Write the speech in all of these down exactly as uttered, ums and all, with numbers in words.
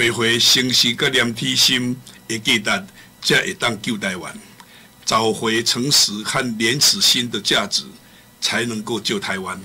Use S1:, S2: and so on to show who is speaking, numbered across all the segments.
S1: 找回诚实甲连体心的价值，才会当救台湾。找回诚实和廉耻心的价值，才能够救台湾。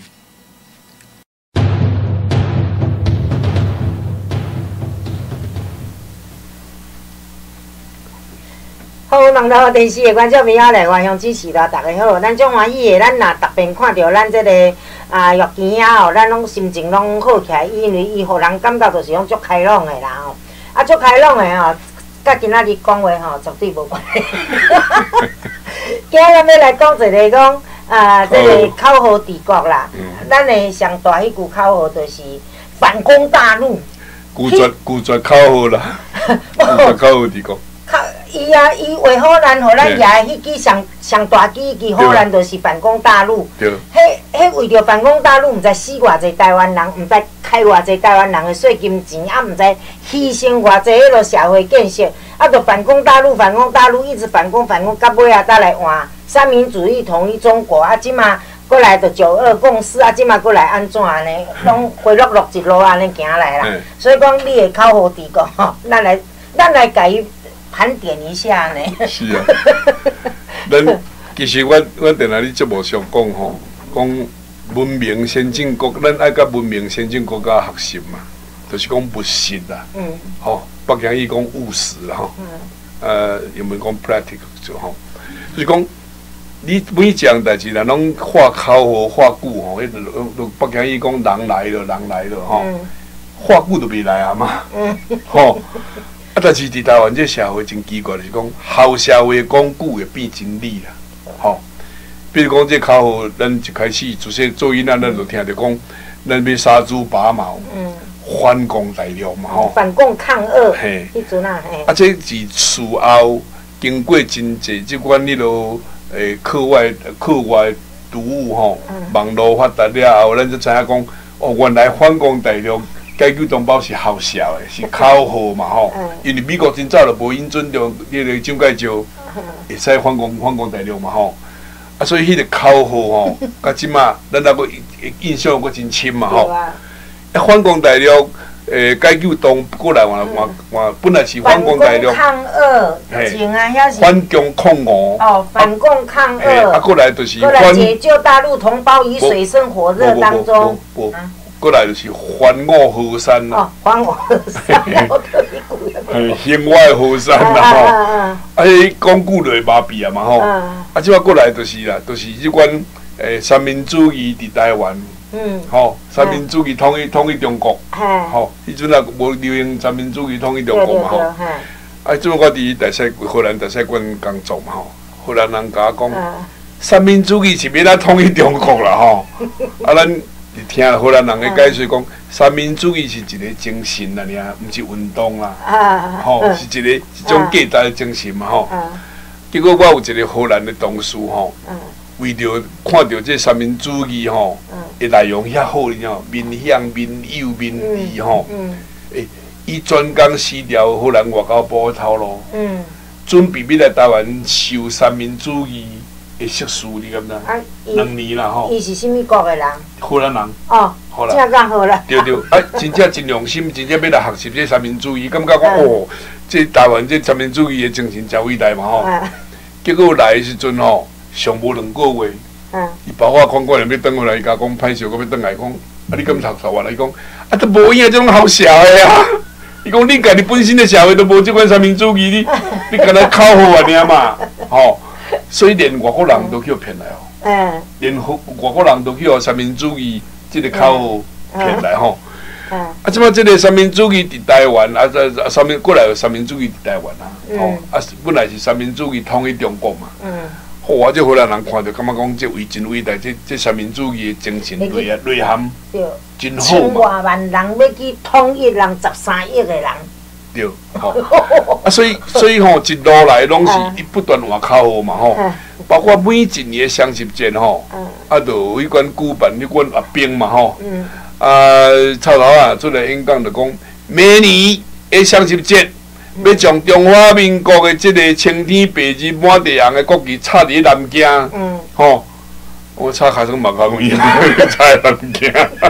S2: 好，网络电视的观众朋友来原乡支持啦，大家好，咱足欢喜的，咱若逐遍看到咱这个啊药店啊吼，咱拢心情拢好起来，因为伊互人感觉就是讲足开朗的啦吼，啊足开朗的吼，甲今仔日讲话吼绝对无关系。今日要来讲一个讲啊，这个口号治国啦，咱的上大迄句口号就是反攻大陆。
S1: 拒绝拒绝口号啦，拒绝口号治国。
S2: 伊啊，伊为好咱，互咱抓迄支上上大支支好咱，就是反攻大陆。
S1: 对。
S2: 迄迄为着反攻大陆，毋知死偌济台湾人，毋知开偌济台湾人的税金钱，啊，毋知牺牲偌济迄落社会建设，啊，着反攻大陆，反攻大陆，一直反攻反攻，到尾啊，才来换三民主义统一中国，啊，即马过来着九二共识，啊，即马过来安怎安尼，拢回落落一路安尼行来啦。所以讲，你的口号治国吼，咱来咱来甲伊。盘点一下呢？
S1: 是啊，咱其实我我定来咧节目上讲吼，讲文明先进国，咱爱甲文明先进国家学习嘛，就是讲务实啦。嗯。吼，北京伊讲务实啦吼。嗯。呃，有没有讲 practical 就吼？就是讲你每一样代志啦，拢画口号、画句吼，迄就北京伊讲人来了，人来了吼。嗯。画句都未来啊嘛。嗯。吼。啊，但是伫台湾这社会真奇怪，就是讲后社会讲久会变真理啦，吼。比如讲这口号，咱一开始自细做囡仔，咱就听着讲，咱要杀猪拔毛，嗯，反攻大陆嘛，吼。
S2: 反共抗俄，嘿，迄阵啊，嘿。
S1: 啊，这是事后经过真济即款迄落诶课外课外读物吼，网络发达了后，咱才知影讲，哦，原来反攻大陆。解救同胞是好笑的，是口号嘛吼。因为美国真早就无允准着迄个蒋介石会使反攻反攻大陆嘛吼。啊，所以迄个口号吼，甲即马咱那个印象佫真深嘛吼。啊，反攻大陆，诶，解救同过来换换换，本来是反攻大陆。
S2: 抗俄，前啊遐是。
S1: 反共抗俄。
S2: 哦，反共抗俄。
S1: 啊，过来就是。
S2: 过来解救大陆同胞于水深火热当中。
S1: 过来就是反我河山啦，
S2: 哦，反我河山，我特别古
S1: 嘿，兴我河山啦吼，啊，迄讲久就会麻痹啊嘛吼，啊，即摆过来就是啦，就是即款诶三民主义伫台湾，嗯，吼，三民主义统一统一中国，吼，迄阵啊无流行三民主义统一中国嘛吼，啊，即摆我伫大西荷兰大使馆工作嘛吼，荷兰人甲我讲，三民主义是要咱统一中国啦吼，啊咱。听荷兰人的解说讲，三民主义是一个精神啦，尔，毋是运动啦，吼，是一个一种价值的精神嘛，吼。结果我有一个荷兰的同事吼，为着看到这三民主义吼，的内容遐好呢，面向面友面义吼，诶，伊专工辞掉荷兰外交部的头路，准备要来台湾受三民主义。会识字，你敢知？啊，两年啦吼。
S2: 伊是啥物国的人？
S1: 荷兰人。
S2: 哦，真讲荷兰。
S1: 对对，啊，真正真用心，真正要来学习这三民主义，感觉讲哦，这台湾这三民主义的精神真伟大嘛吼。结果来的时阵吼，上无两个月，伊包我看过来要转回来，伊甲讲歹势，我要转来讲，啊，你敢读台湾？伊讲啊，都无影，这种好笑的啊！伊讲你家己本身的社会都无这款三民主义，你你干那口号啊，尔嘛，吼。所以连外国人都去骗来哦，嗯，连外国人都去互三民主义这个口号骗来吼，啊，即摆这个三民主义伫台湾，啊，啊，三民过来有三民主义伫台湾啊，吼，啊，本来是三民主义统一中国嘛，嗯，好啊，这荷兰人看着感觉讲这伟真伟大，这这三民主义的精神内内涵真好嘛，
S2: 千外万人要去统一人十三亿的人。
S1: 对，吼，啊，所以所以吼，一路来拢是伊不断换口号嘛吼，包括每一年的双十节吼，啊，就有迄款举办迄款阿兵嘛吼，啊，草头啊出来演讲就讲，明年的双十节要将中华民国的即个青天白日满地红的国旗插伫南京，吼，我插下算嘛讲伊，插南京。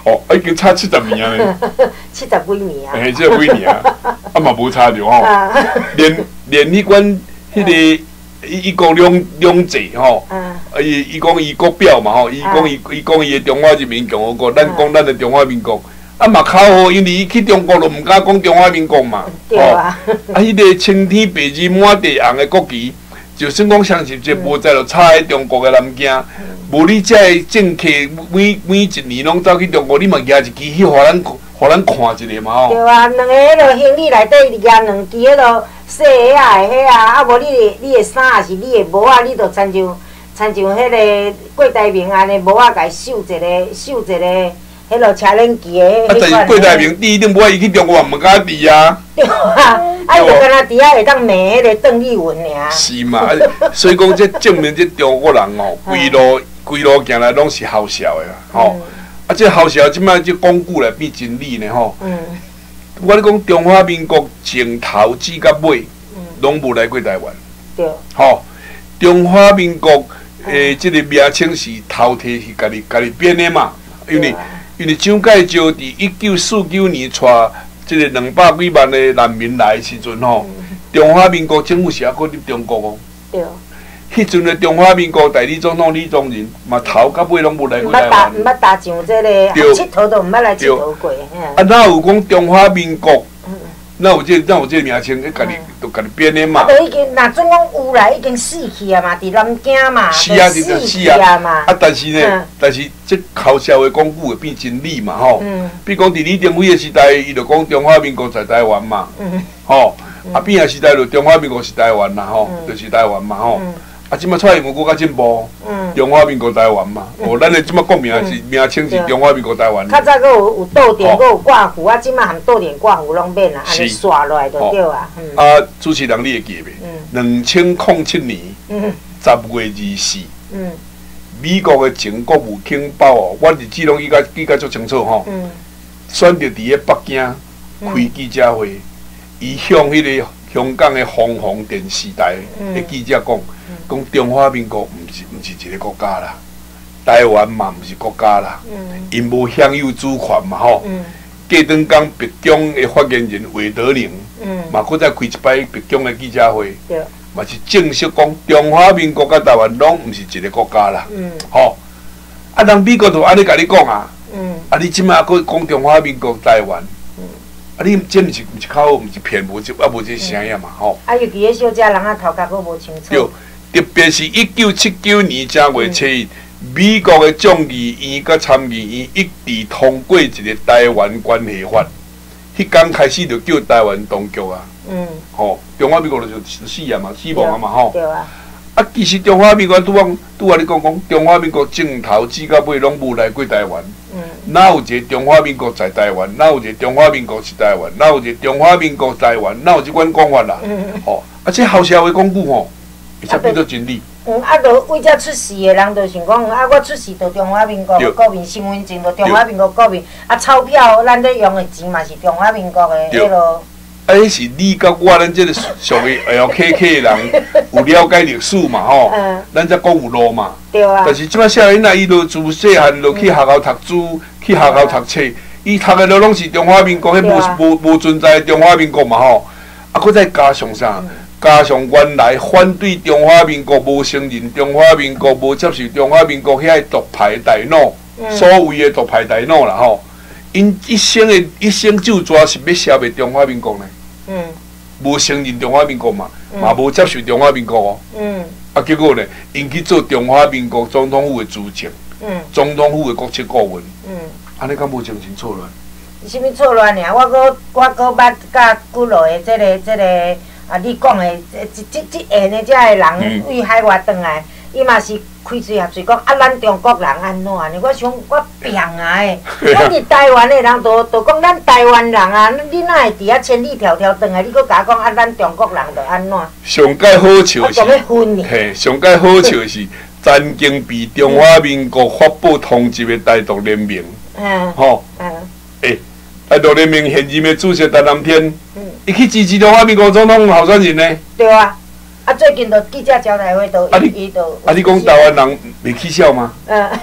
S1: 哦，已经差七十年咧。
S2: 七十几年啊。
S1: 嘿，七十几年啊，啊嘛无差着吼。连连迄款迄个，伊伊讲两两制吼。啊，伊伊讲伊国表嘛吼，伊讲伊伊讲伊的中华人民共和国，咱讲咱的中华民国。啊嘛考好，因为伊去中国就毋敢讲中华民国嘛。对啊。啊，迄个青天白日满地红的国旗。就算讲双十节无在就插喺中国嘅南京，无你遮个政客每每一年拢走去中国，你嘛举一支去，互咱互咱看一下嘛吼。对
S2: 啊，两个迄落行李内底举两支迄落细个啊的迄啊，啊无你的你的衫也是你的帽啊，你着亲像亲像迄个郭台铭安尼帽啊，甲伊绣一个绣一个。迄落车轮机的迄。啊，
S1: 但是郭台铭第一定不爱伊去中国，毋敢伫啊。
S2: 对啊，啊，就敢若伫遐会当骂迄个邓丽文尔。
S1: 是嘛？所以讲，这证明这中国人哦，规路规路行来拢是好笑的啦，吼。啊，这好笑，即摆这讲久来变真理呢，吼。嗯。我咧讲，中华民国从头至到尾，拢无来过台湾。对。吼，中华民国诶，这个名称是头提是家己家己编的嘛，因为。因为蒋介石伫一九四九年带即个两百几万的难民来的时阵吼，中华民国政府是还搁入中国哦。对。迄阵的中华民国代理总统李宗仁嘛头到尾拢无来过台湾。
S2: 毋捌搭上即个，佚佗都毋捌来佚佗过。
S1: 啊，哪有讲中华民国？哪有这哪有这名称？迄家己都家己编的嘛。
S2: 啊，都已经，若准讲有来，已经死去啊嘛，伫南京嘛，
S1: 死啊，就是死啊嘛。啊，但是呢，但是这后社会讲久会变真理嘛吼。嗯。比如讲，伫李登辉的时代，伊就讲中华民国在台湾嘛。嗯。吼，啊，变啊时代就中华民国是台湾啦吼，就是台湾嘛吼。啊，即摆蔡英文国较进步，中华民国台湾嘛。哦，咱的即摆国名是名称是中华民国台湾。
S2: 较早佫有有倒点，佫有挂符，啊，即摆含倒点挂符拢免啦，安尼刷落来就对啊。
S1: 啊，主持人你会记袂？两千零七年十月二四，美国的前国务卿鲍哦，我日子拢记甲记甲足清楚吼。选择伫咧北京开记者会，伊向迄个香港的凤凰电视台的记者讲。讲中华民国毋是毋是一个国家啦，台湾嘛毋是国家啦，因无享有主权嘛吼。过顿讲白宫的发言人韦德宁，嘛搁再开一摆白宫的记者会，嘛是正式讲中华民国甲台湾拢毋是一个国家啦。吼，啊，人美国就安尼甲你讲啊，啊，你即摆搁讲中华民国台湾。啊！你这毋是毋是口，毋是骗，无这啊无这声音嘛吼。
S2: 啊，尤其迄小姐人啊，头壳佫无清楚。
S1: 对，特别是一九七九年正月初一，美国的众议院甲参议院一致通过一个台湾关系法，迄天开始就叫台湾当局啊。嗯。吼，中华民国就死啊嘛，死亡啊嘛吼。对啊。啊，其实中华民国拄讲拄啊，你讲讲中华民国从头至到尾拢无来过台湾。嗯。哪有一个中华民国在台湾？哪有一个中华民国是台湾？哪有一个中华民国台湾？哪有即款讲法啦？嗯。吼，啊，这后社会讲久吼，会使变做真理。
S2: 嗯，啊，就为遮出世的人，就想讲，啊，我出世就中华民国国民，身份证就中华民国国民，啊，钞票咱咧用的钱嘛是中华民国的迄落。
S1: 啊，迄是你甲我咱即个属于 L K K 的人有了解历史嘛吼，咱才讲有路嘛。对啊。但是即摆少年仔伊就自细汉就去学校读书，去学校读册，伊读的都拢是中华民国，迄无无无存在中华民国嘛吼。啊，佮再加上啥？加上原来反对中华民国，无承认中华民国，无接受中华民国遐个独派大脑，所谓的独派大脑啦吼。因一生的一生就抓是要消灭中华民国呢。嗯。无承认中华民国嘛，嘛无接受中华民国哦。嗯。啊，结果呢，因去做中华民国总统府的主席。嗯。总统府的国策顾问。嗯。安尼敢无精神错乱？
S2: 是物错乱尔？我搁我搁捌甲几落的这个这个啊，你讲的这这这下呢，遮个人为海外转来，伊嘛是。开嘴合嘴讲啊，咱中国人安怎呢？我想我病啊诶！咱伫台湾诶人都都讲咱台湾人啊，你哪会伫遐千里迢迢转来？你搁甲我讲啊，咱中国人着安怎？
S1: 上界好笑是，嘿，上界好笑是，曾经被中华民国发布通缉诶台独联盟，嗯，吼，嗯，诶，台独联盟现任诶主席陈南天，嗯，伊去支持中华民国总统候选人呢？
S2: 对啊。啊，最近都记者招待会都伊都。
S1: 啊，你讲台湾人袂起笑吗？嗯。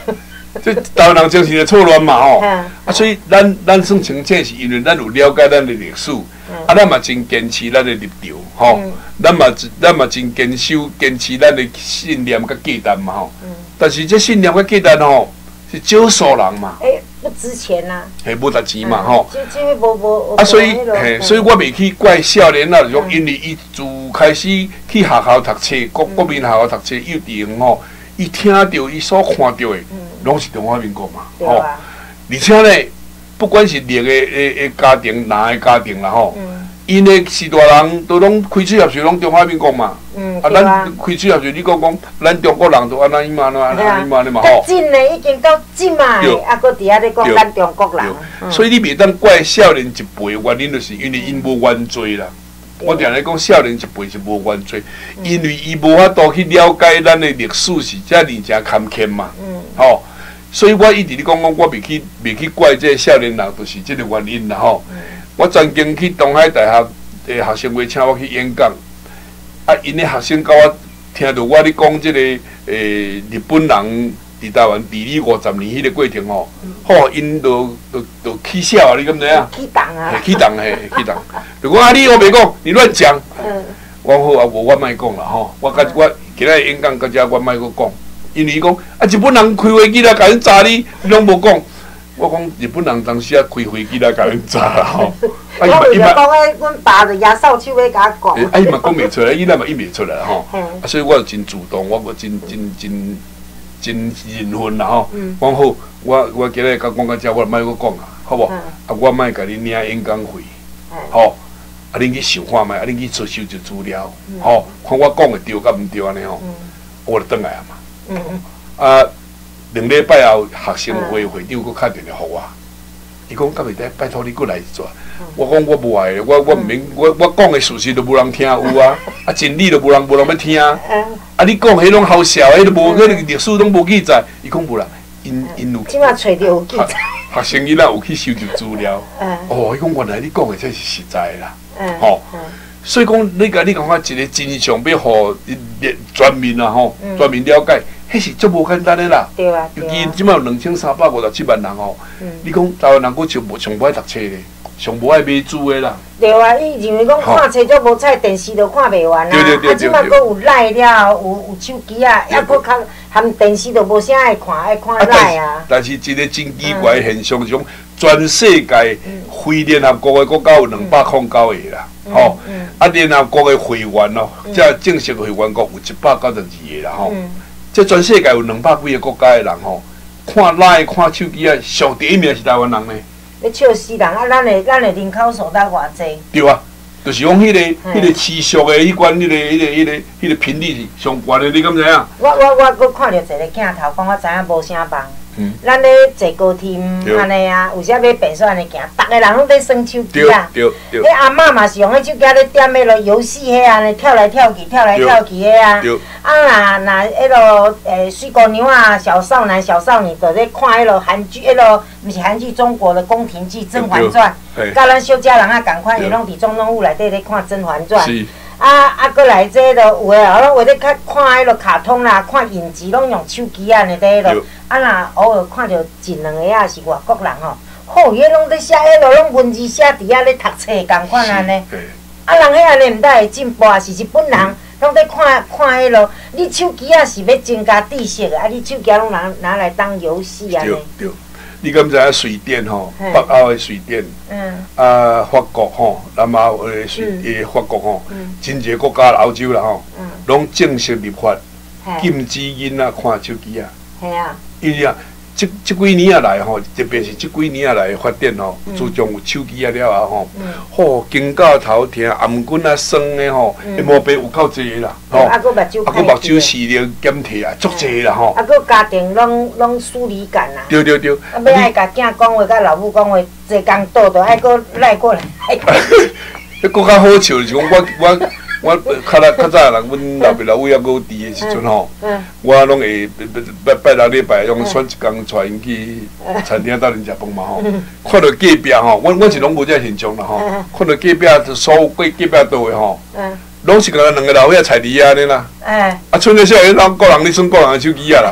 S1: 这台湾人精神的错乱嘛吼，啊，所以咱咱算清醒，是因为咱有了解咱的历史，啊，咱嘛真坚持咱的立场吼，咱嘛咱嘛真坚守坚持咱的信念甲价值嘛吼。但是这信念甲价值吼是少数人嘛。诶，
S2: 不值钱呐。
S1: 嘿，无值钱嘛吼。
S2: 这这无无。
S1: 啊，所以嘿，所以我袂去怪少年啊，就讲因为伊自开始去学校读册，国国民学校读册，幼稚园吼。伊听到伊所看到的，拢是中华民国嘛，吼、哦。而且呢，不管是另个诶诶家庭，哪个家庭啦，吼、嗯，因的是大人都拢开水合水，拢中华民国嘛。嗯，啊，咱开水合水，你讲讲，咱中国人都安那伊嘛，安那安那嘛，吼。
S2: 真嘞，已经到真嘛，啊，搁伫遐咧讲咱中国人。
S1: 所以你袂当怪少年一辈，原因就是因为因无原罪啦。我常来讲，少年一辈是无原罪，因为伊无法度去了解咱的历史是遮尔诚坎坷嘛。嗯。吼、哦，所以我一直咧讲讲，我袂去袂去怪这少年人，就是这个原因啦吼。嗯、我曾经去东海大学诶学生会请我去演讲，啊，因的学生甲我听到我咧讲这个诶日本人伫台湾治理五十年迄个过程吼，吼，因都都都起笑啊！你敢知影？
S2: 起动啊！
S1: 起动嘿，起动。如果啊，你我袂讲，你乱讲。嗯。我好啊，无我莫讲啦吼。我甲我今日演讲，甲遮我莫阁讲，因为伊讲啊，日本人开飞机来甲恁炸你，你拢无讲。我讲日本人当时啊开飞机来甲恁炸啦吼。
S2: 我为着讲诶，阮爸着压扫帚要甲我讲。
S1: 啊，伊嘛讲袂出来，伊那嘛伊袂出来吼。啊，所以我就真主动，我个真真真。真认份啦吼，讲好，我我今日甲讲到遮，我莫阁讲啊，好无？啊，我莫甲恁领演讲费，吼，啊，恁去想看觅，啊，恁去做收集资料，吼，看我讲的对甲毋对安尼吼，我就转来啊嘛。啊，两礼拜后，学生会会长佫敲电话互我，伊讲敢袂得，拜托你佫来一撮。我讲我无爱，我我毋免，我我讲的事实都无人听有啊，啊真理都无人无人要听。啊！你讲迄拢好笑，迄都无，迄个历史拢无记载。伊讲无啦，因因有。
S2: 即马找着有记载。
S1: 学生囡仔有去收集资料。哦，伊讲原来你讲的才是实在啦。吼，所以讲你甲你感觉一个真相要互全面啊吼，全面了解，迄是足无简单的啦。
S2: 对啊。
S1: 尤其即马有两千三百五十七万人吼，你讲台湾人佫上无上无爱读册咧。上无爱买书的啦。对
S2: 啊，伊认为讲看册足无彩，电视都看袂完啦。啊，即摆佫有赖了，有有手机啊，抑佫较含电视都无啥爱看，爱看赖啊。
S1: 但是一个真奇怪的现象，是讲全世界非联合国的国家有两百零九个啦，吼。啊，联合国的会员哦，即正式会员国有一百九十二个啦，吼。即全世界有两百几个国家的人吼，看赖看手机啊，上第一名是台湾人呢。
S2: 咧笑死人啊！咱的咱的人口数才偌济？
S1: 对啊，就是讲迄个、迄个持续的迄款、迄个、迄个、迄个、迄个频率是上悬的，你敢知影？
S2: 我我我搁看到一个镜头，讲我知影无啥帮。嗯。咱咧坐高铁安尼啊，有啥要便所安尼行，逐个人拢在耍手机啊。对对对。迄阿嬷嘛是用迄手机咧点迄落游戏迄安尼跳来跳去、跳来跳去迄啊。对。啊，若若迄落诶水姑娘啊、小少男、小少女，就咧看迄落韩剧，迄落毋是韩剧，中国的宫廷剧《甄嬛传》，甲咱小家人啊共款，伊拢伫总统府内底咧看《甄嬛传》。是。啊啊，过来这个有诶，哦，拢为咧看看迄落卡通啦，看影集拢用手机啊，安尼伫迄落。啊，若偶尔看到一两个啊是外国人吼，吼，伊拢咧写迄落拢文字写伫遐咧读册共款安尼。啊，人遐安尼毋但会进步，啊是日本人。拢在看看迄落，你手机啊是要增加知识的，啊你手机拢拿拿来当游戏啊。对
S1: 对，你敢知影瑞典吼，北欧的瑞典，嗯，啊法国吼，南欧的瑞，诶法国吼，真侪国家欧洲啦吼，拢正式立法禁止囡仔看手机啊。系啊。因为啊，即即几年啊来吼，特别是即几年啊来发展吼，自从有手机啊了后吼，吼经到头疼，颔棍啊酸的吼，迄毛病有够济啦，吼，啊，佫目睭，啊，佫目睭视力减退啊，足济啦吼。啊，佫家庭拢拢疏离感啦。对对对。啊，要爱甲囝讲话，甲老母讲话，坐工倒倒，爱佫赖过来。迄佫较好笑就是讲我我。我较早较早人，阮老爸老母还佫伫的时阵吼，我拢会拜拜六礼拜，拢选一工带因去餐厅斗阵食饭嘛吼。看到隔壁吼，阮阮是拢无这现象啦吼。看到隔壁所有过隔壁倒的吼，拢是甲两个老伙仔菜梨啊安尼啦。啊，剩个小个人个人咧耍个人的手机啊啦。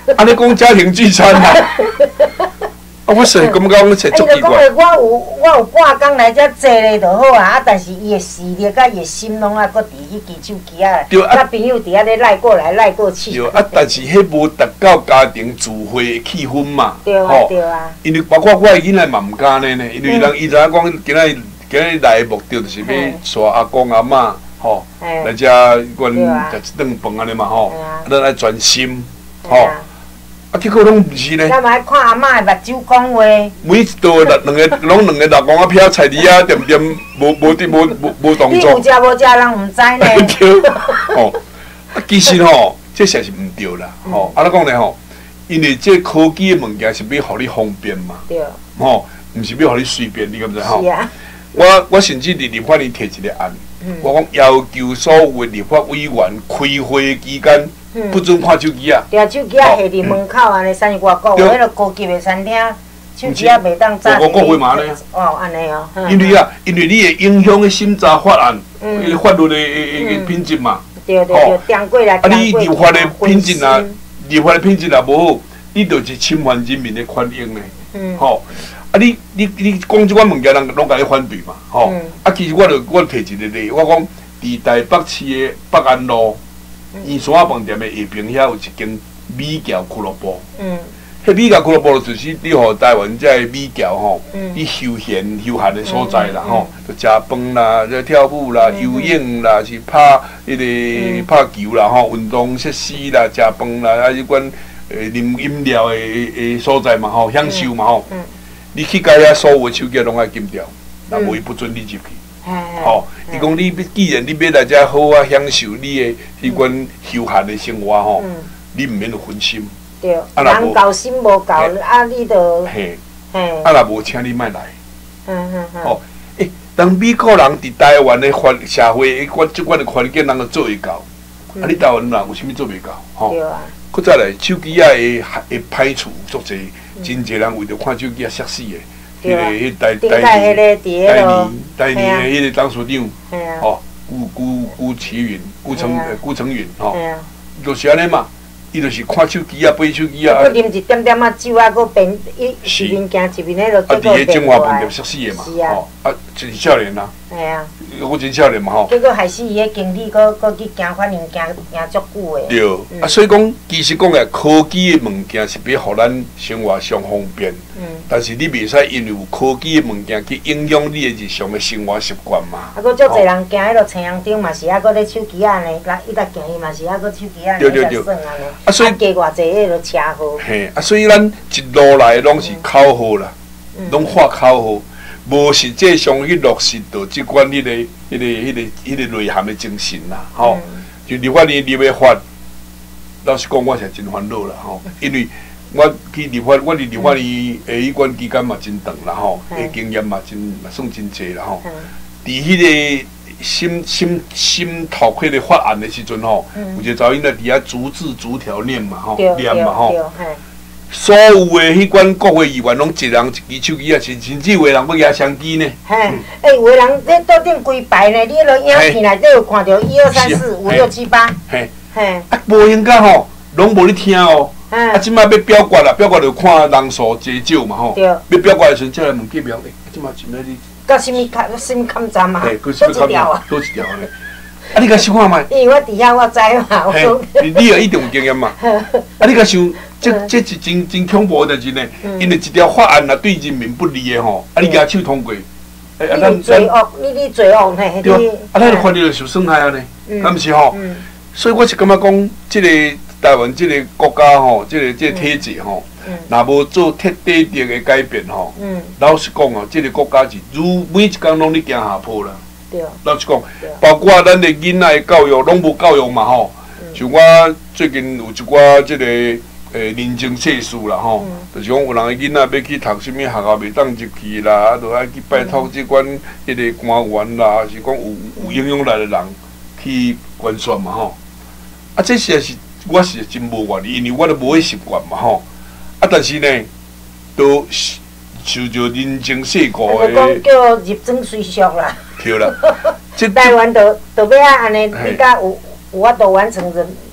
S1: 啊，你讲家庭聚餐啊？啊，我是感觉我这足奇怪。
S2: 伊就讲我有我有半工来遮坐咧就好啊，啊，但是伊的视力甲伊的心拢啊，搁伫迄支手机啊，甲朋友伫遐咧赖过来赖过去。
S1: 对啊，但是迄无达到家庭聚会的气氛嘛。
S2: 对啊，对啊。
S1: 因为包括我的囡仔嘛毋敢呢呢，因为人伊知影讲今仔今仔来的目的就是要带阿公阿嬷吼来遮阮食一顿饭安尼嘛吼，咱来专心吼。啊，结果拢毋是呢。
S2: 咱嘛爱看阿嬷的目睭讲话。
S1: 每一道两两个，拢两个老公啊飘菜梨啊，点点无无滴无无无动作。你
S2: 有食无食，人毋知呢。
S1: 对，哦，啊，其实吼，这实是毋对啦，吼，啊，咱讲咧吼，因为这科技的物件是要互你方便嘛，
S2: 对，
S1: 吼，毋是要互你随便，你敢知吼？
S2: 是啊。
S1: 我我甚至伫立法院提一个案，我讲要求所有立法委员开会期间。不准看手机啊！
S2: 对啊，手机啊，下伫门口安尼，三外国有迄个高级的餐厅，手机啊袂当炸。
S1: 我国会嘛呢？
S2: 哦，安尼哦。
S1: 因为啊，因为你会影响个审查法案、个法律的个品质嘛。
S2: 对对对，订过来。
S1: 啊，你立法的品质啊，立法的品质也无好，你就是侵犯人民的权益呢。嗯。吼，啊，你你你讲即款物件，人拢甲你反对嘛。吼。啊，其实我就我提一个例，我讲伫台北市的北安路。圆山仔饭店的下边遐有一间米条俱乐部。嗯。迄米条俱乐部就是你互台湾遮个米条吼，你休闲休闲的所在啦吼，就食饭啦、就跳舞啦、游泳啦、是拍迄个拍球啦吼，运动设施啦、食饭啦，啊，迄款诶啉饮料的诶所在嘛吼，享受嘛吼。嗯。你去甲遐所有的手机拢爱禁掉，若无伊不准你入去。吼，伊讲你既然你要来遮好啊，享受你的迄款休闲的生活吼，你毋免有分心。
S2: 对，人够心无够，啊，你就
S1: 嘿，嘿，啊，若无请你莫来。嗯嗯嗯。吼，诶，当美国人伫台湾的环社会，迄款即款的环境，人都做会到，啊，你台湾人有啥物做袂到？吼。对啊。搁再来，手机啊会会歹处足济，真侪人为着看手机啊摔死的。迄个迄台台台年台年的迄个董事长，吼，顾顾顾启云、顾成顾成云，吼，就是安尼嘛。伊就是看手机啊，背手机啊。
S2: 佮啉一点点仔酒啊，佮变一一面行一面迄落
S1: 结果变中华饭店摔死的嘛，吼，啊，就是少年啦。系啊。我真少年嘛吼。
S2: 结果害死伊个经理，佮佮去行法院行行足久的。
S1: 对，啊，所以讲，其实讲诶，科技的物件是要互咱生活上方便。嗯。但是你袂使因为有科技的物件去影响你的日常的生活习惯嘛。
S2: 啊，佮足侪人行迄落青阳顶嘛是啊，佮咧手机安尼，来伊来行伊嘛是啊，佮手机安尼来耍安尼。啊，所以加偌济迄落车号。
S1: 嘿，啊，所以咱一路来拢是口号啦，拢发口号。无实际上去落实到即款迄个、迄个、迄个、迄个内涵的精神啦，吼。就立法院立要法，老实讲，我是真烦恼啦，吼。因为我去立法，我伫立法院诶迄款期间嘛真长啦，吼，诶经验嘛真算真济啦，吼。伫迄个审审审讨迄个法案的时阵吼，有一个查某囡仔伫遐逐字逐条念嘛，吼，念嘛，吼。所有的迄款国会议员拢一人一支手机啊，甚甚至有的人要举相机呢。
S2: 嘿，诶，有的人咧桌顶规排呢，你迄落影片内底有看到一二三四五六七八。嘿，嘿，啊，
S1: 无应该吼，拢无咧听哦。啊，即摆要表决啦，表决就看人数多少嘛吼。对。要表决的时阵，才来问计表，诶，即摆前面你。
S2: 到什么坎什么坎站啊？
S1: 多一条啊？多一条咧。啊！你甲想看觅？
S2: 因为我伫遐，我知嘛。
S1: 嘿，你也一定有经验嘛。啊！你甲想，这这是真真恐怖的代志呢。因为一条法案啊，对人民不利的吼，啊，你甲手通过，
S2: 哎，啊，咱罪恶，你你罪恶嘿。
S1: 对啊，啊，咱法律就受损害啊呢，敢毋是吼？所以我是感觉讲，即个台湾即个国家吼，即个即个体制吼，若无做彻底的改变吼，老实讲哦，即个国家是如每一工拢咧行下坡啦。老实讲，包括咱的囡仔的教育，拢无教育嘛吼。像我最近有一寡即个诶人情世事啦吼，就是讲有人的囡仔要去读什物学校袂当入去啦，啊，就爱去拜托即款迄个官员啦，是讲有有影响力的人去捐选嘛吼。啊，这些是我是真无愿意，因为我都无迄习惯嘛吼。啊，但是呢，都受着人情世故的。
S2: 讲叫入庄随俗啦。
S1: 对啦，
S2: 台湾都都要安尼，你甲有有法度完成人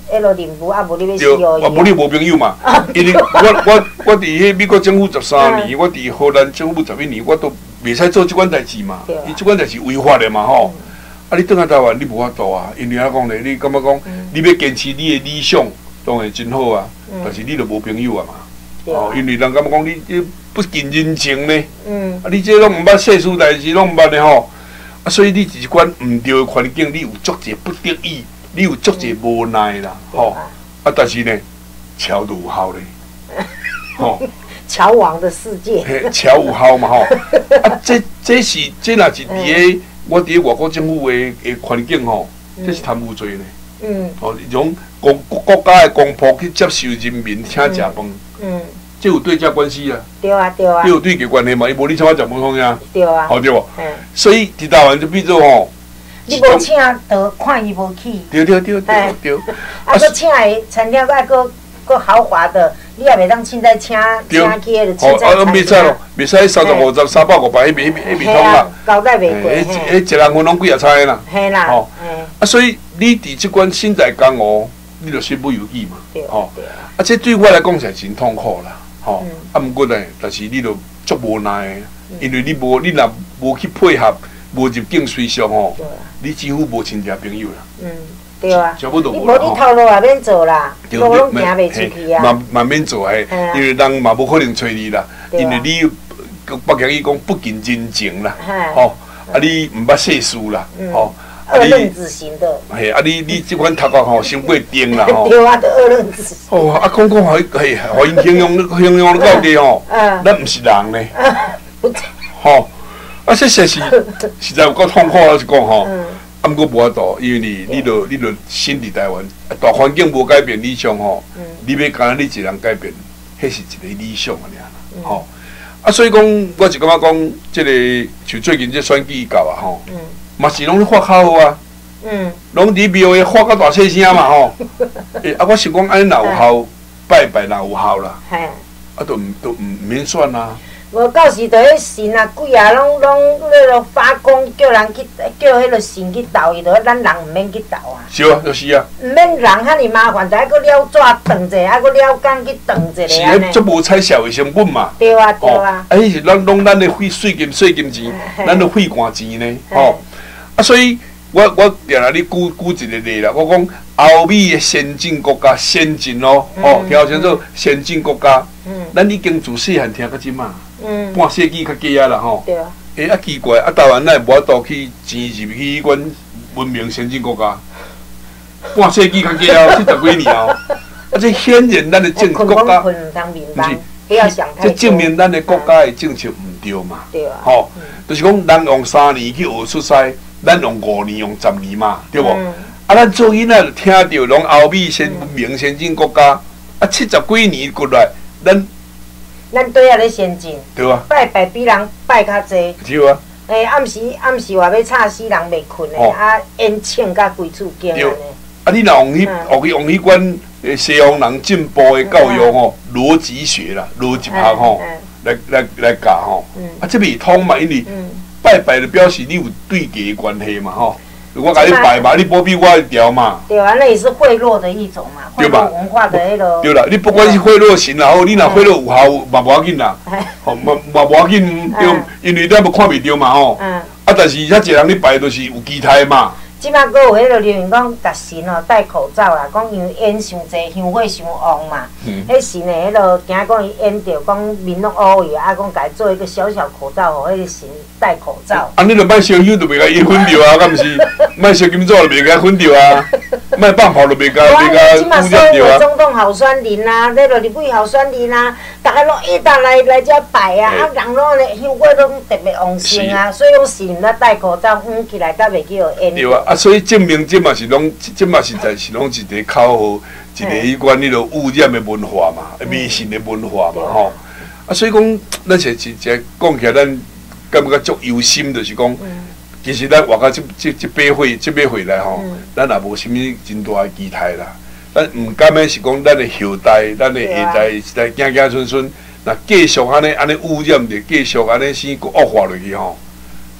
S2: 迄落任务，啊无你要死哦。
S1: 啊，无你无朋友嘛。因为我我我伫迄美国政府十三年，我伫荷兰政府十一年，我都袂使做即款代志嘛。伊即款代志违法的嘛吼。啊，你倒来台湾，你无法度啊，因为啊讲咧，你感觉讲，你要坚持你的理想，当然真好啊。但是你就无朋友啊嘛。哦，因为人感觉讲你你不近人情呢。嗯。啊，你这拢毋捌世事代志，拢毋捌的吼。啊，所以你一款毋对的环境，你有足侪不得已，你有足侪无奈啦，吼。啊，但是呢，桥都有效咧，吼。
S2: 桥王的世界。
S1: 桥有效嘛吼。啊，这这是这若是伫个我伫个外国政府的的环境吼，这是贪污罪呢。嗯。哦，用国国家的公仆去接受人民请食饭。嗯。这有对价关系啊。对
S2: 啊，对啊。
S1: 你有对价关系嘛？伊无你请我食饭方呀。
S2: 对啊。
S1: 好对无？嗯。所以伫台湾就变做吼。
S2: 你无请，就看伊无起。
S1: 对对对对对。
S2: 啊，佮请的餐厅还佮佮豪华的，你也袂当凊彩请请去迄个凊彩餐厅。哦，啊，袂使咯，袂使三十五十、三百五百，迄袂迄袂迄袂通啦。交代袂过。迄迄一人份拢几啊菜啦。嘿啦。哦。啊，所以你伫即款身在江湖，你就身不由己嘛。对。哦。啊，这对我来讲是真痛苦啦。吼，啊，毋过呢，但是你著足无奈的，因为你无，你若无去配合，无入境随俗吼，你几乎无亲戚朋友啦。嗯，对啊。全部都无。无你头路也免做啦，路拢行袂出去啊。嘛嘛免做嘿，因为人嘛无可能找你啦，因为你北京伊讲不近人情啦，吼，啊你毋捌世事啦，吼。二愣子型的，
S1: 嘿，啊你你即款头壳吼，伤过重啦吼。
S2: 对啊，都二愣子。
S1: 哦，啊，讲讲互伊，嘿，互因形容形容到底吼，咱毋是人呢。吼，啊，这实是实在有够痛苦，我是讲吼。啊，毋过无法度，因为你你著你著身伫台湾，大环境无改变理想吼，你要干你一人改变，迄是一个理想安尼啦，吼。啊，所以讲，我是感觉讲，即个像最近这选举到啊吼。嘛是拢咧发口号啊，嗯，拢伫庙诶发到大细声嘛吼。诶，啊，我想讲安尼若有效，拜拜若有效啦，嘿，啊，都毋都毋免选啦。
S2: 无到时就迄神啊鬼啊，拢拢迄落发功，叫人去叫迄落神去斗伊，就咱人毋免去斗啊。
S1: 是啊，就是啊。毋
S2: 免人遐尼麻烦，就爱搁了纸断者，爱搁了工去断一个
S1: 是啊，足无采社会成本嘛。
S2: 对啊，对啊。
S1: 啊，迄是咱拢咱咧费税金税金钱，咱咧费汗钱呢，吼。啊，所以我我定来你举举一个例啦，我讲欧美的先进国家先进咯，哦，听清楚，先进国家，咱已经自细汉听到即嘛，半世纪较加啊啦吼。对啊。诶，啊奇怪，啊台湾咱无法度去潜入去迄款文明先进国家，半世纪较加哦，七十几年哦，啊这显然咱的政国家，不是，
S2: 不要想太多。
S1: 这证明咱的国家的政策毋对嘛，对啊，吼，就是讲咱用三年去学出师。咱用五年，用十年嘛，对无？嗯、啊，咱做囡仔就听到，拢欧美先文明先进国家，啊，七十几年过来，咱
S2: 咱对啊咧先进，
S1: 对啊，
S2: 拜拜比人拜较济，
S1: 对啊。
S2: 诶，暗时暗时话要吵死人袂困诶，啊，烟呛甲规厝惊安尼。
S1: 啊，你若用迄学去用迄款诶西方人进步诶教育吼，逻辑学啦，逻辑学吼，来来来教吼，啊，这袂通嘛，因为。拜拜就表示你有对价的关系嘛吼，我甲你拜嘛，你保庇我一条嘛。
S2: 对啊，那也是贿赂的一种嘛，贿赂文化的迄个。
S1: 对啦，你不管是贿赂神啦，好，你若贿赂有效嘛无要紧啦，吼嘛嘛无要紧，对，因为咱无看袂着嘛吼。嗯。啊，但是遐一个人你拜就是有期待嘛。
S2: 即摆阁有迄个流行讲，甲神哦戴口罩啦，讲因为烟伤济，香火伤旺嘛。嗯。迄神的迄落，惊讲伊烟着，讲面拢乌去，啊，讲家做一个小小口罩，互迄个神戴口罩。啊，
S1: 你著莫烧香，著袂甲伊熏着啊，敢毋是？莫烧金纸，著袂甲伊熏着啊。莫放炮，著袂甲袂甲污染着啊。
S2: 中洞好酸林啊，迄落入桂好酸林啊，逐个拢一搭来来遮拜啊，啊，人拢咧香火拢特别旺盛啊，所以讲神咧戴口罩，捂起来才袂去互烟。
S1: 对啊。啊，所以证明这嘛是拢，这嘛实在是拢一个口号，一个迄款迄落污染的文化嘛，迷信的文化嘛，吼。啊，所以讲，咱是是是讲起来，咱感觉足忧心，就是讲，其实咱活到这这这百岁，这百岁来吼，咱也无啥物真大的期待啦。咱毋甘的是讲，咱的后代，咱的下代是在子子孙孙，若继续安尼安尼污染着，继续安尼生恶化落去吼。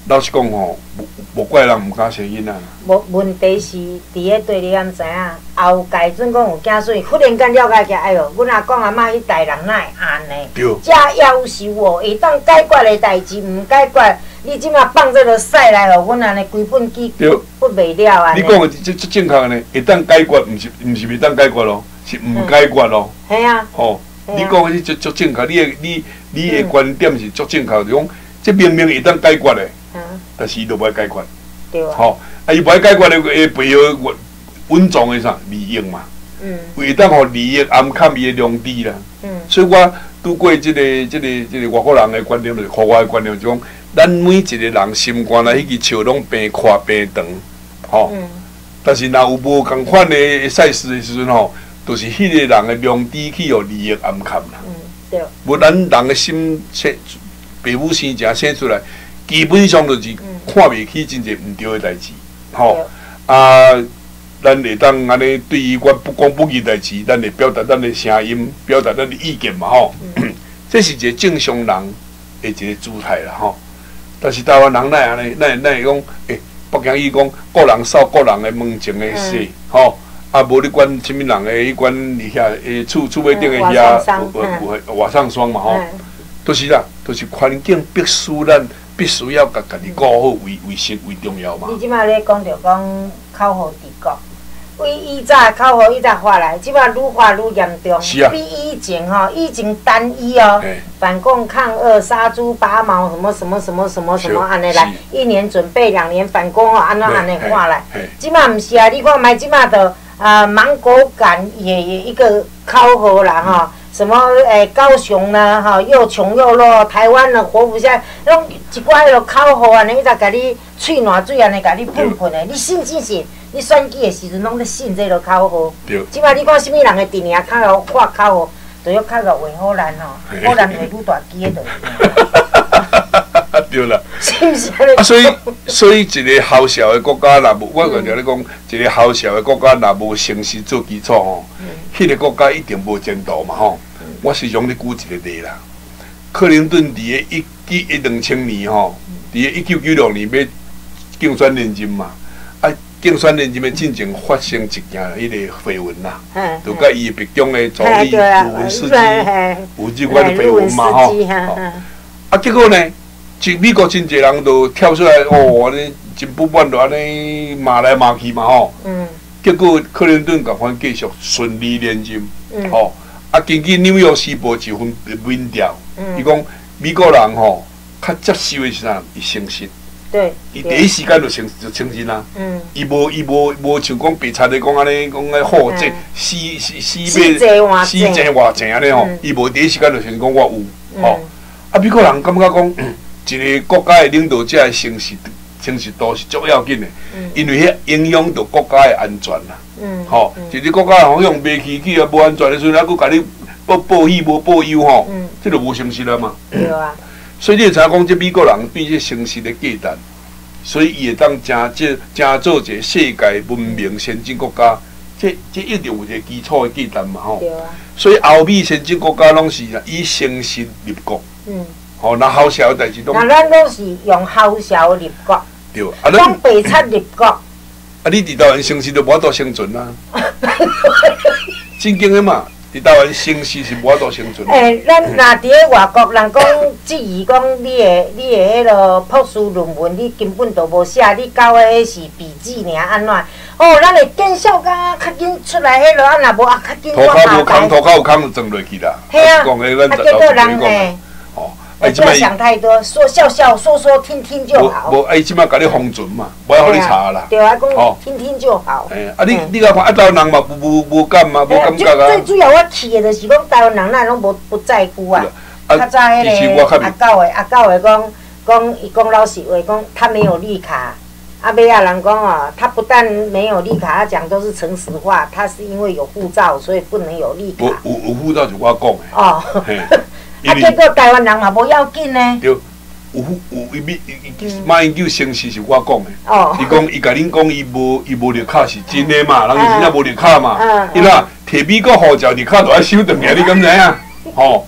S1: 老实讲吼，无无怪人毋敢生囡仔啦。
S2: 无问题是，伫个对你敢知影，后界阵讲有囝孙，忽然间了解起，哎哟，阮阿公阿嬷迄代人哪会安尼？
S1: 对。
S2: 遮夭寿哦，会当解决的代志，毋解决，你即马放这个屎来，互阮安尼规本机不袂了安尼。
S1: 你讲的这这正确呢，会当解决，毋是毋是袂当解决咯，是毋解决咯。
S2: 系啊。吼，
S1: 你讲的是足足正确，你的你你的观点是足正确，就讲这明明会当解决的。但是伊都无解决，
S2: 对啊。
S1: 吼，啊，伊无解决的诶背后稳重的啥利益嘛？嗯。为当互利益暗砍伊的良知啦。嗯。所以我拄过即个、即个、即个外国人的观点，就是互我的观点，就讲咱每一个人心肝内迄支树拢平宽平长，吼。嗯。但是若有无共款的赛事的时阵吼，就是迄个人的良知去互利益暗砍啦。嗯，对。无咱人的心生，父母生正生出来。基本上就是看袂起真侪毋对的代志，吼、嗯、啊，咱会当安尼对于我不公不义代志，咱会表达咱的声音，表达咱的意见嘛，吼、嗯，这是一个正常人的一个姿态啦，吼。但是台湾人哪安尼，哪哪会讲，诶，北京伊讲个人扫个人的门前的事，吼、嗯，啊，无你管什么人的迄管伫遐诶厝厝尾顶的遐有有有瓦上霜嘛，吼、嗯，都、就是啦，都、就是环境必须咱。必须要家家己顾好卫卫生为重要嘛。
S2: 你即摆咧讲着讲口号治国，为以早口号以早发来，即摆愈发愈严重。
S1: 是啊。
S2: 比以前吼，以前单一哦，反共抗俄杀猪拔毛什么什么什么什么什么安尼来，一年准备两年反攻哦，安怎安尼发来。即摆毋是啊，你看卖即摆着啊芒果干也也一个口号啦吼。什么诶、欸，高雄呢？哈，又穷又弱，台湾呢活不下来，拢一寡迄落口号安尼，一直甲你喙烂水安尼，甲你喷喷的，你信信信？你选举的时阵拢咧信这落口号。对。即摆你看什么人的电影口号发口号，就要靠个画好难吼，好难画愈大支的就。
S1: 对啦。
S2: 是毋是？
S1: 啊，所以所以一个好小的国家，若无我刚才咧讲，一个好小的国家，若无诚实做基础吼，迄、嗯、个国家一定无前途嘛吼。我时常咧举一个例啦，克林顿伫个一一一两千年吼，伫个一九九六年要竞选连任嘛，啊，竞选连任的进程发生一件迄个绯闻啦，就甲伊别中的助理卢文斯基有即款的绯闻嘛吼，啊，结果呢，就美国真侪人都跳出来，哦，安尼真不满，就安尼骂来骂去嘛吼，结果克林顿甲反继续顺利连任，吼。啊，根据纽约时报一份民调，伊讲、嗯、美国人吼较接受的是啥？伊诚实。对。伊第一时间就诚就诚实啦。嗯。伊无伊无无像讲白贼咧讲安尼讲个好这死死死买死挣偌济安尼吼，伊无第一时间就先讲我有吼。啊，美国人感觉讲一个国家的领导者的诚实诚实度是足要紧的，因为迄影响到国家的安全啦。嗯，吼，一个国家好像卖起去啊，无安全的时阵，还佫甲你报报喜无报忧吼，这就无诚实了嘛。对啊。所以你会知影讲，这美国人对这诚实的忌惮，所以伊会当真这真做一个世界文明先进国家，这这一定有一个基础的忌惮嘛吼。对啊。所以欧美先进国家拢是以诚实立国。嗯。吼，那好笑的代志拢。那
S2: 咱拢是用好笑立国。对。啊，咱。讲白贼立国。
S1: 啊！你伫台湾诚实就无法度生存啊！正经的嘛，伫台湾诚实是无法度生存。
S2: 诶、欸，咱若伫咧外国，人讲质疑讲你的你的迄落博士论文，你根本就无写，你交的迄是笔记尔安怎？哦，咱会见效甲较紧出来迄落，啊若无啊较紧。
S1: 涂骹无空，涂骹有空就撞落去啦。
S2: 嘿啊，啊结果人诶。不要想太多，说笑笑，说说听听就好。
S1: 无，哎，即摆甲你封存嘛，无爱互你查啦。
S2: 对啊，讲听听就好。
S1: 哎，啊，你你甲看，啊，台湾人嘛，无无无感嘛，无感觉啊。
S2: 最主要我气的就是讲台湾人那拢无不在乎啊。较早迄个阿狗的阿狗的讲讲伊讲老实话，讲他没有绿卡。阿尾仔人讲哦，他不但没有绿卡，他讲都是诚实话，他是因为有护照，所以不能有绿卡。
S1: 有有有护照就我讲的。
S2: 哦。啊！结果台湾人嘛无要紧呢。对，
S1: 有有伊咪伊马英九诚实是我讲的。哦。伊讲伊甲恁讲伊无伊无绿卡是真的嘛，人伊真正无绿卡嘛。嗯。伊若摕美国护照绿卡就爱收转去，你敢知影？吼，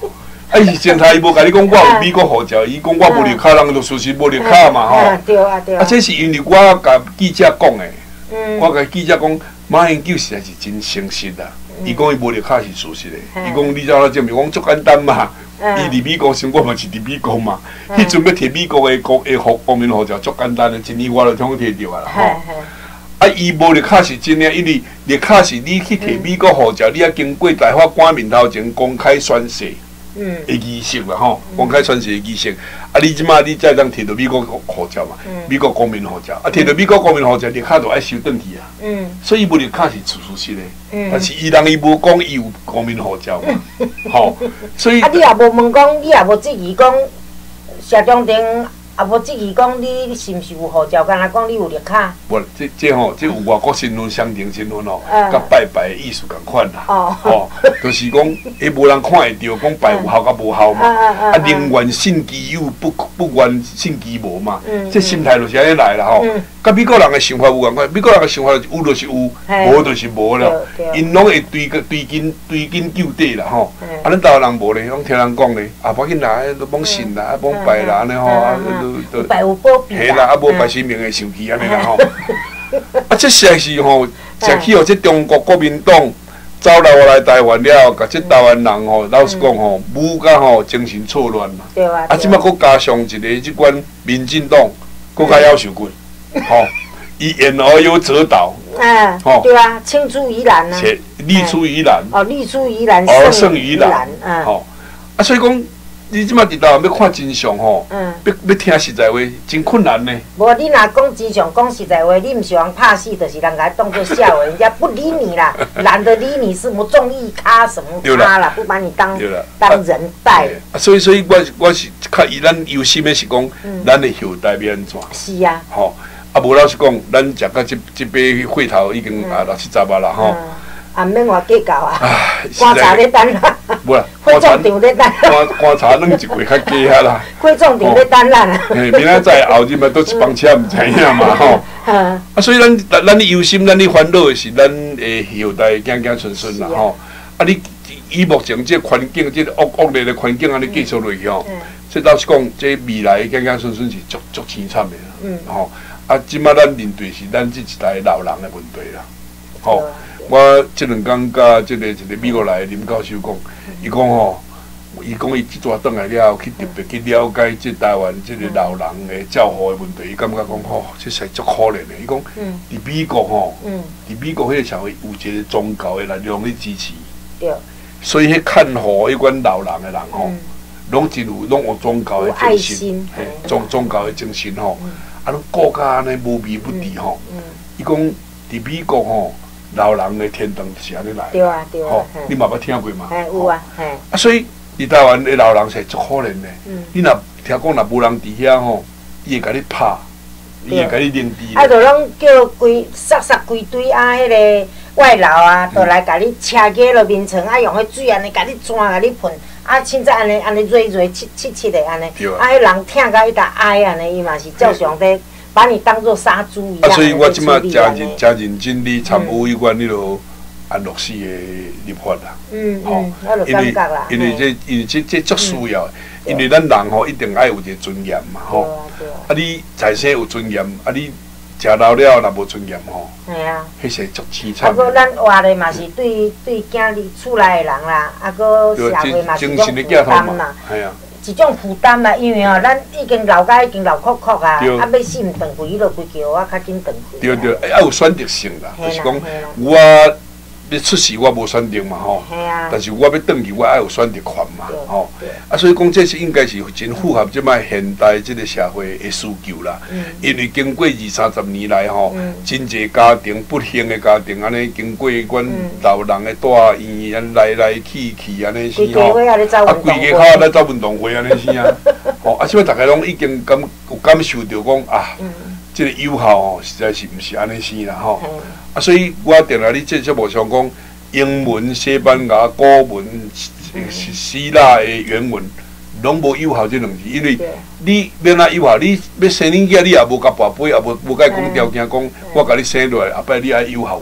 S1: 啊，伊是前台伊无甲你讲我有美国护照，伊讲我无绿卡，人就事实无绿卡嘛吼。
S2: 对啊对啊。
S1: 啊，这是因为我甲记者讲的，我甲记者讲，马英九实在是真诚实啦。伊讲伊无绿卡是事实的，伊讲你怎来证明？我讲足简单嘛，伊伫美国生活嘛是伫美国嘛，迄阵要摕美国的国的国国民护照足简单的，一年我就通摕着啊啦吼。啊，伊无绿卡是真诶，因为绿卡是你去摕美国护照，你要经过大法官面头前公开宣誓的仪式啦吼，公开宣誓的仪式。啊，你即马你才当摕到美国护照嘛，美国公民护照，啊，摕到美国公民护照，绿卡就爱收转去啊。所以无绿卡是事实的，但是伊人伊无讲伊有公民护照嘛，吼，所以
S2: 啊，你也无问讲，你也无质疑讲，社中庭。啊，无质疑讲你是毋是有护照，敢若讲你有绿卡。
S1: 无，这这吼，这有外国身份、双重身份吼，甲拜拜的意思共款啦。哦，吼，就是讲，伊无人看会着，讲拜有效甲无效嘛。啊，宁愿信其有，不不愿信其无嘛。这心态就是安尼来啦吼。甲美国人的想法有共款，美国人的想法有就是有，无就是无了。因拢会追个追根追根究底啦吼。啊，咱台湾人无咧，拢听人讲咧，啊，无紧啦，都罔信啦，啊，罔拜啦，安尼吼。
S2: 拜有保庇
S1: 啦，啦，啊，无拜神明会生气安尼啦吼。啊，这实在是吼，实去互这中国国民党走来我来台湾了，甲这台湾人吼，老实讲吼，武甲吼精神错乱嘛。
S2: 对啊。
S1: 啊，即摆佫加上一个即款民进党，佫较夭寿棍，吼，伊言而有则导。
S2: 嗯。吼。对啊，青出于蓝啊。
S1: 立出于蓝。
S2: 哦，立出于蓝，
S1: 而胜于
S2: 蓝。
S1: 嗯。吼，啊，所以讲。你即马伫台湾要看真相吼，要要听实在话，真困难呢。
S2: 无你若讲真相，讲实在话，你毋是人拍死，就是人家当作笑话，人家不理你啦，懒得理你什么综艺咖什么咖啦，不把你当当人待。
S1: 啊，所以所以我我是较以咱忧心的是讲，咱的后代要安怎？
S2: 是啊。
S1: 吼，啊无老实讲，咱食到即即杯血头已经啊六七十啊啦吼。
S2: 啊，免话计较啊，观察咧等啦，
S1: 无啦，
S2: 火葬场咧等，
S1: 观观察弄一季较加下啦，
S2: 火葬场咧等咱啊，
S1: 嘿，明仔载后日嘛都一帮车毋知影嘛吼，啊，所以咱咱咱咧忧心，咱咧烦恼的是咱诶后代囝囝孙孙啦吼，啊，你以目前这环境，这恶恶劣的环境安尼继续落去吼，这老实讲，这未来囝囝孙孙是足足凄惨的啦，吼，啊，即摆咱面对是咱这一代老人的问题啦，吼。我即两天甲即个一个美国来的林教授讲，伊讲吼，伊讲伊即阵转来了，去特别去了解即台湾即个老人的照护的问题，伊感觉讲吼，这实在足可怜的。伊讲，伫美国吼，伫美国迄个社会有一个宗教的力量去支持，所以迄看护迄款老人的人吼，拢真有拢有宗教的精神，嘿，宗宗教的精神吼，啊，拢顾甲安尼无微不至吼。伊讲伫美国吼。老人的天堂是安尼来，
S2: 对啊对啊，吼，
S1: 你嘛捌听过嘛？
S2: 嘿，有啊，嘿。
S1: 啊，所以伫台湾的老人是足可怜的。嗯。你若听讲若无人伫遐吼，伊会甲你拍，伊会甲你扔猪。
S2: 啊，就拢叫规杀杀规堆啊，迄个外劳啊，就来甲你车架落面床，啊，用迄水安尼甲你转，甲你喷，啊，凊彩安尼安尼热热切切切的安尼。对啊。啊，迄人听甲伊搭哀安尼，伊嘛是照常在。把你当作杀猪一样。
S1: 啊，所以我即马真认真认真地参与有关迄落安乐死的立法啦。嗯嗯，我就感觉啦。因为这因为这这足需要，因为咱人吼一定爱有一个尊严嘛吼。啊，你在生有尊严，啊你食老了若无尊严吼。系啊。迄是足凄惨。啊，搁
S2: 咱活的嘛是对对囝儿厝内的人啦，啊搁社会嘛是种负担嘛。系啊。一种负担嘛，因为吼，咱已经老甲已经老哭哭啊，啊，要死毋转去，伊就规叫我较紧转去。
S1: 对对，要有选择性啦，就是讲我要出事，我无选择嘛吼。系啊。但是我要转去，我爱有选择权嘛，吼。啊，所以讲这是应该是真符合即摆现代即个社会的需求啦。嗯。因为经过二三十年来吼，真侪家庭不幸的家庭安尼经过阮老人的大医院来来去去安尼生吼。啊，规家口咧走运动会安尼生啊。吼，啊，即摆大家拢已经感有感受到讲啊。即个有效吼，实在是毋是安尼生啦吼。啊，所以我定来你这节目上讲，英文、西班牙、古文、希腊的原文，拢无有效这两字，因为你要哪有效？你要生恁囝，你也无甲跋杯，也无无甲伊讲条件，讲我甲你生落来，后摆你爱有效啊。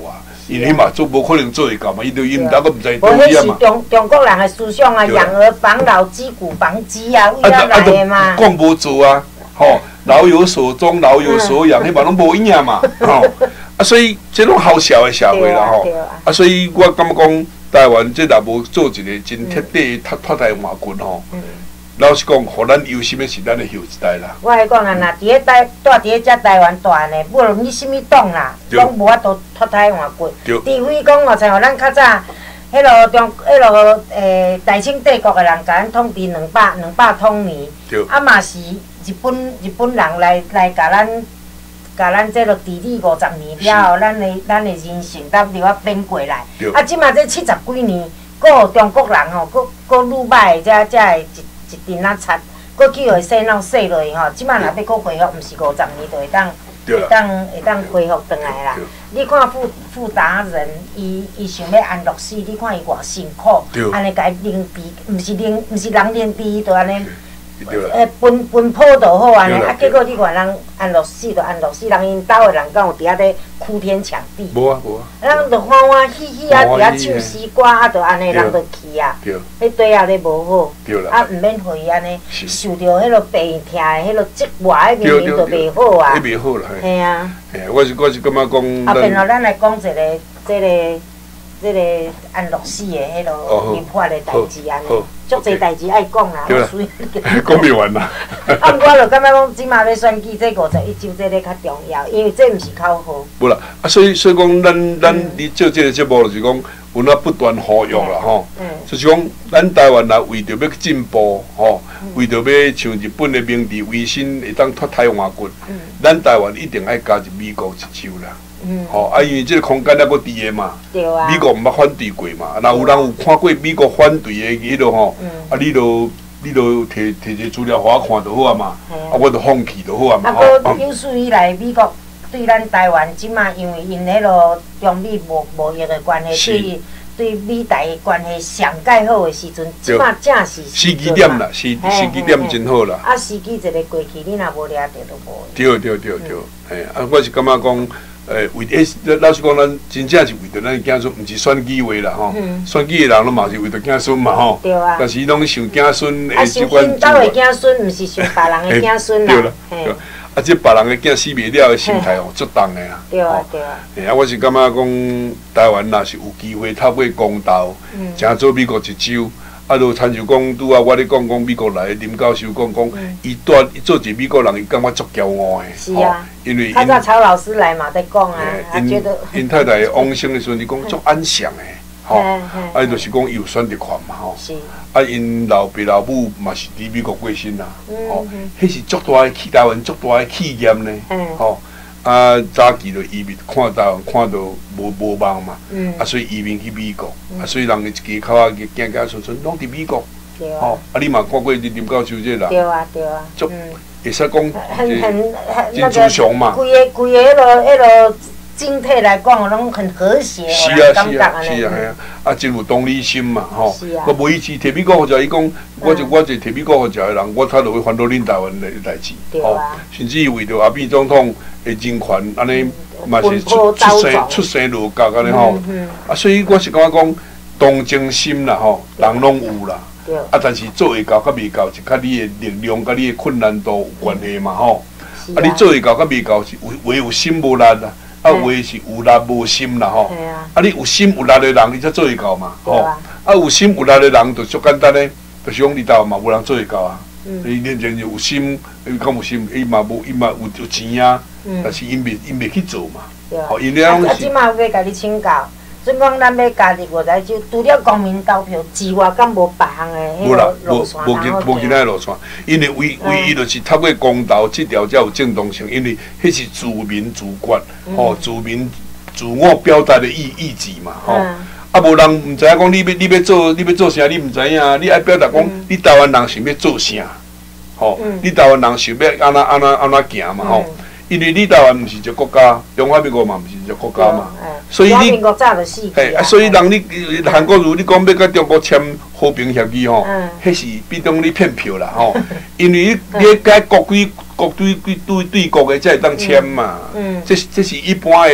S1: 因为嘛做无可能做会到嘛，伊就伊毋知个毋知
S2: 无迄是
S1: 当时啊嘛。
S2: 中中国人的思想啊，养儿防老，积谷防饥啊，为了来的嘛。
S1: 讲无做啊，吼，老有所终，老有所养，迄嘛拢无影嘛，吼。啊，所以这种好笑的社会啦，吼。啊，所以我感觉讲台湾这若无做一个真彻底脱脱胎换骨吼。老实讲，互咱忧心的是咱的后一代啦。
S2: 我来讲啊，若伫咧台住伫咧遮台湾大呢，无论你什物党啦，拢无法度脱胎换骨。除非讲哦，像咱较早，迄落中，迄落诶，大清帝国的人甲咱统治两百两百通年，啊嘛是日本日本人来来甲咱甲咱这落治理五十年了后，咱的咱的人性才对我变过来。啊，即嘛这七十几年，搁有中国人吼，搁搁愈歹，才才会一。一阵仔擦，过去会洗脑洗落去吼，即摆若要搁恢复，毋是五十年就会当会当会当恢复转来啦。你看富富达人，伊伊想要安乐死，你看伊偌辛苦，安尼家啉治，毋是啉，毋是人啉治，伊就安尼。诶，奔奔波就好安尼，啊，结果你看人安乐死就安乐死，人因兜的人敢有伫遐咧哭天抢地？
S1: 无啊无啊。
S2: 人就欢欢喜喜啊，伫遐唱诗歌啊，就安尼人就去啊。迄对啊，咧无好，啊，毋免互伊安尼受着迄落病痛的迄落折磨，迄明明就袂好啊。
S1: 迄袂好啦，
S2: 嘿啊。
S1: 嘿，我是我是感觉讲。
S2: 后边咯，咱来讲一个，这个。这个安乐死的迄落离谱的代志安尼，足侪代志爱讲啦，
S1: 所以讲袂完啦。
S2: 啊，我就感觉讲，即马要选举这五十一州，这个较重要，因为这毋是口号。无
S1: 啦，啊，所以所以讲，咱咱伫做这个节目就是讲，有哪不断呼吁啦吼，就是讲，咱台湾人为着要进步吼，为着要像日本的明治维新会当脱胎换骨，咱台湾一定爱加入美国一州啦。嗯，吼，啊，因为这个空间还佫伫个嘛，美国毋捌反对过嘛，若有人有看过美国反对的迄落吼，啊，你著你著摕摕一个资料互我看就好啊嘛，啊，我著放弃就好啊嘛。
S2: 啊，搁有史以来，美国对咱台湾即马因为因迄落中美贸贸易的关系，对对美台的关系上介好的时阵，即马正是
S1: 时机点啦，时时机点真好啦。
S2: 啊，时机一个过去，你若无掠着都无。
S1: 对对对对，嘿，啊，我是感觉讲。诶，为迄老实讲，咱真正是为着咱子孙，毋是选举话啦吼。选举的人拢嘛是为着子孙嘛吼。对啊。但是拢想子孙
S2: 诶，即款。啊，想因兜的子孙，毋是想别人的子孙啦。
S1: 对啦。对。啊，即别人的囝死袂了的心态吼，足重的啦。
S2: 对啊，对啊。
S1: 嘿啊，我是感觉讲，台湾若是有机会透过公道，诚做美国一州。啊，就参像讲，拄啊，我咧讲讲美国来林教授讲讲，伊住伊做一美国人，伊感觉足骄傲的。
S2: 是啊。
S1: 因为
S2: 较早曹老师来嘛，在讲啊，啊觉得。
S1: 因太太往生的时阵，伊讲足安详的，吼，啊，就是讲伊有选择权嘛，吼。是。啊，因老爸老母嘛是伫美国过身啦，吼，迄是足大的企台湾足大的企业呢，吼。啊，早期就移民看到看到无无望嘛，啊，所以移民去美国，啊，所以人个一家口仔个囝囝孙孙拢伫美国，吼，啊，你嘛看过林教授这人，
S2: 对啊对啊，
S1: 足会使讲
S2: 很很
S1: 真慈祥嘛，
S2: 规个规个迄落迄落整体来讲，拢很和谐，
S1: 是啊是啊是啊，系啊，啊，真有同理心嘛，吼，我无以前摕美国护照，伊讲，我就我就摕美国护照的人，我他就会烦恼恁台湾的代志，吼，甚至为着阿扁总统。的人权安尼嘛是出出生出生落教安尼吼，啊，所以我是感觉讲同情心啦吼，人拢有啦，啊，但是做会到甲未到，是甲你的力量甲你的困难度有关系嘛吼，啊，你做会到甲未到是有话有心无力啦，啊，话是有力无心啦吼，啊，你有心有力的人，你才做会到嘛，吼，啊，有心有力的人就足简单嘞，就是讲你台湾嘛无人做会到啊。伊认真有心，伊讲有心，伊嘛无，伊嘛有有钱啊，但是因袂因袂去做嘛。
S2: 哦，因了啊，即马要甲你请教，准讲咱要加入五十州，除了公民投票之外，敢无别项的迄个路线？
S1: 无无无无其他路线，因为唯唯一就是透过公投这条才有正当性，因为迄是自民自决，吼，自民自我表达的意意志嘛，吼。啊，无人毋知影讲你要你要做你要做啥，你毋知影，你爱表达讲你台湾人想要做啥，吼，你台湾人想要安怎安怎安怎行嘛，吼，因为你台湾毋是一个国家，中华民国嘛毋是一个国家嘛，所以你，嘿，啊，所以人你韩国如你讲要甲中国签和平协议吼，迄是比当你骗票啦，吼，因为你你甲国规国对对对对国的才会当签嘛，这这是一般的。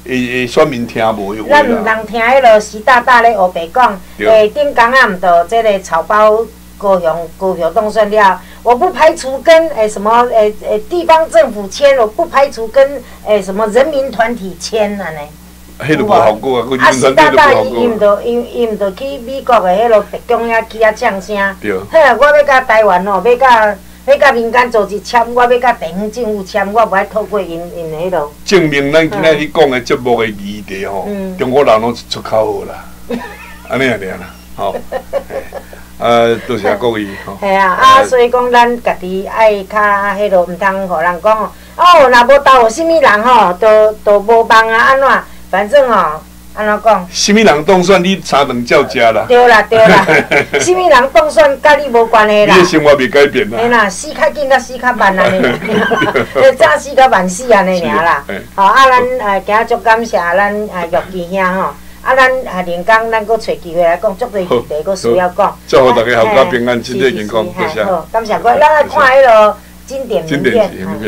S1: 会会选民听无迄话
S2: 咱毋通听迄落习大大咧黑白讲，诶，顶工啊，毋着即个草包高雄高雄动算了，我不排除跟诶什么诶诶地方政府签，我不排除跟诶什么人民团体签安尼。
S1: 迄就无效果啊！
S2: 啊，习大大伊伊毋着伊伊毋着去美国的迄落特种遐去遐唱声。
S1: 对。
S2: 嘿，我要甲台湾哦，要甲要甲民间组织签，我要甲地方政府签，我无爱透过因因迄落。
S1: 证明咱今仔日讲的节目的议题吼，中国人拢出口好啦，安尼安尼啦，吼。呃，多谢各位吼。
S2: 系啊，啊，所以讲咱家己爱较迄落，毋通互人讲哦，若无斗有啥物人吼，都都无望啊，安怎？反正哦，安怎讲？
S1: 什么人当选你三顿照食啦？
S2: 对啦对啦，什么人当选甲你无关系啦。
S1: 你的生活袂改变啦。
S2: 嘿啦，死较紧甲死较慢安尼啦，早死甲晚死安尼尔啦。吼啊，咱呃今仔足感谢咱呃玉琪兄吼，啊咱呃连讲咱搁找机会来讲，足多议题搁需要讲。
S1: 祝福大家阖家平安，身体健康，多谢。
S2: 好，感谢各位，咱来看迄落经典名片。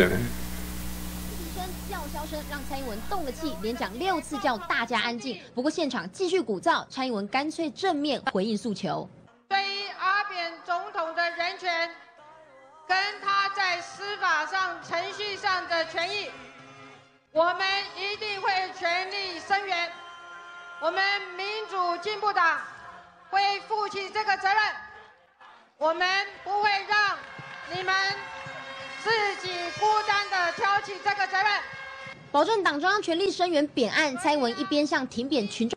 S3: 让蔡英文动了气，连讲六次叫大家安静。不过现场继续鼓噪，蔡英文干脆正面回应诉求。
S4: 对于阿扁总统的人权，跟他在司法上、程序上的权益，我们一定会全力声援。我们民主进步党会负起这个责任，我们不会让你们自己孤单的挑起这个责任。
S3: 保证党中央全力声援扁案，蔡英文一边向停扁群众。